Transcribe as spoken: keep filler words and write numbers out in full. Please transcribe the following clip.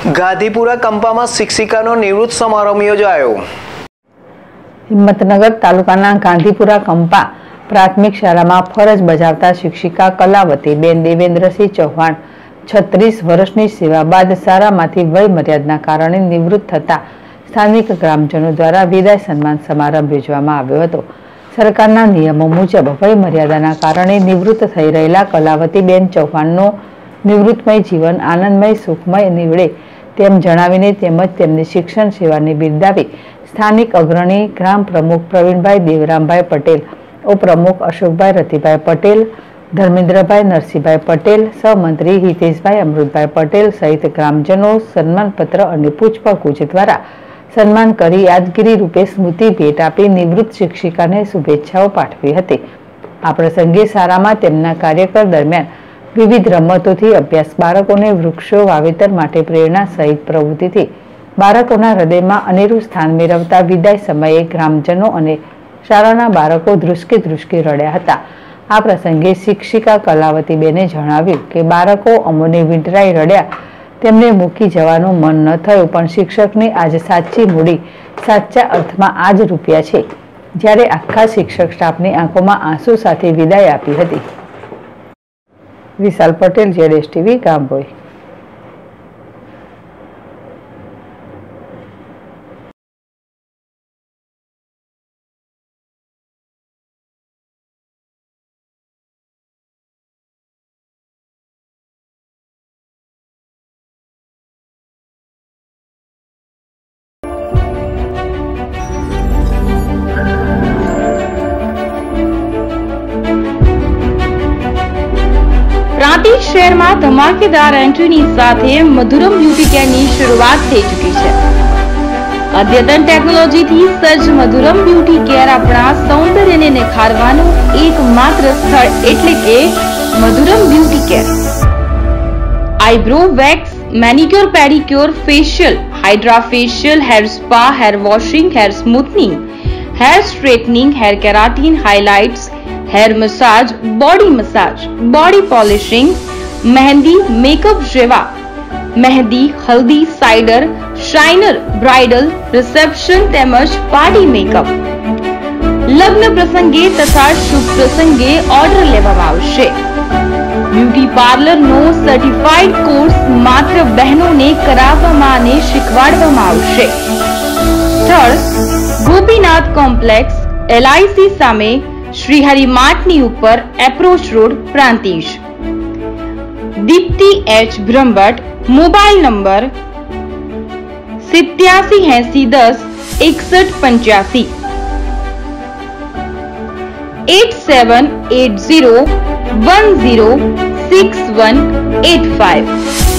ગાંધીપુરા કંપામાં શિક્ષિકાનો નિવૃત્ત સમારંભ યોજાયો। હિંમતનગર તાલુકાના ગાંધીપુરા કંપા પ્રાથમિક શાળામાં ફરજ બજાવતા શિક્ષિકા કલાવતીબેન દેવેન્દ્રસિંહ ચૌહાણ છત્રીસ વર્ષની સેવા બાદ શાળામાંથી વય મર્યાદાના કારણે નિવૃત્ત થતા સ્થાનિક ગ્રામજનો દ્વારા વિદાય સન્માન સમારંભ યોજવામાં આવ્યો હતો। સરકારના નિયમો મુજબ વય મર્યાદાના કારણે નિવૃત્ત થઈ રહેલા કલાવતીબેન ચૌહાણનો નિવૃત્તમય જીવન આનંદમય સુખમય નીવડે તેમ જણાવીને તેમજ તેમની શિક્ષણ સેવાને બિરદાવી સ્થાનિક અગ્રણી ગ્રામ પ્રમુખ પ્રવીણભાઈ દેવરામભાઈ પટેલ, ઉપપ્રમુખ અશોકભાઈ રતિભાઈ પટેલ, ધર્મેન્દ્રભાઈ નરસિંહભાઈ પટેલ, સહમંત્રી હિતેશભાઈ અમૃતભાઈ પટેલ સહિત ગ્રામજનો સન્માનપત્ર અને પુષ્પગુચ્છ દ્વારા સન્માન કરી યાદગીરી રૂપે સ્મૃતિ ભેટ આપી નિવૃત્ત શિક્ષિકાને શુભેચ્છાઓ પાઠવી હતી। આ પ્રસંગે શાળામાં તેમના કાર્યકાળ દરમિયાન વિવિધ રમતોથી અભ્યાસ, બાળકોને વૃક્ષો વાવેતર માટે પ્રેરણા સહિત પ્રવૃત્તિથી બાળકોના હૃદયમાં અનેરું સ્થાન મેળવતા વિદાય સમયે ગ્રામજનો અને શાળાના બાળકો ધ્રુસકે ધ્રુસકે રડ્યા હતા। આ પ્રસંગે શિક્ષિકા કલાવતીબેને જણાવ્યું કે બાળકો અમોને વીંટરાઈ રડ્યા, તેમને મૂકી જવાનું મન ન થયું, પણ શિક્ષકની આજ સાચી મૂડી સાચા અર્થમાં આજ રૂપિયા છે। જ્યારે આખા શિક્ષક સ્ટાફની આંખોમાં આંસુ સાથે વિદાય આપી હતી। વિશાલ પટેલ, જેડેશ ટીવી, ગામભોઈ। પ્રાંતિજ શહેરમાં ધમાકેદાર એન્ટ્રીની સાથે મધુરમ બ્યુટી કેરની શરૂઆત થઈ ચૂકી છે। અદ્યતન ટેકનોલોજીથી સજ્જ મધુરમ બ્યુટી કેર આપણા સૌંદર્યને નિખારવાનું એકમાત્ર સ્થળ એટલે કે Madhuram beauty care. Eyebrow wax, manicure, pedicure, facial, hydra facial, hair spa, hair washing, hair smoothening, hair straightening, hair keratin, highlights, hair massage, body massage, body polishing, mehndi, makeup जेवा मेहंदी, हल्दी, साइडर, शाइनर, ब्राइडल, रिसेप्शन તેમજ party makeup, લગ્ન પ્રસંગે તથા શુભ પ્રસંગે order લેવામાં આવશે। બ્યુટી પાર્લરનો સર્ટિફાઈડ કોર્સ માત્ર બહેનોને કરાવવામાં અને શીખવાડવામાં આવશે। સ્થળ ગોપીનાથ કોમ્પ્લેક્સ, એલઆઈસી સામે, श्रीहरि मार्टनी ऊपर, approach road, Prantij. Dipti H Brahmbhatt, mobile number सित्यासी एसी दस इकसठ पंचासी, eight seven eight zero one zero six one eight five.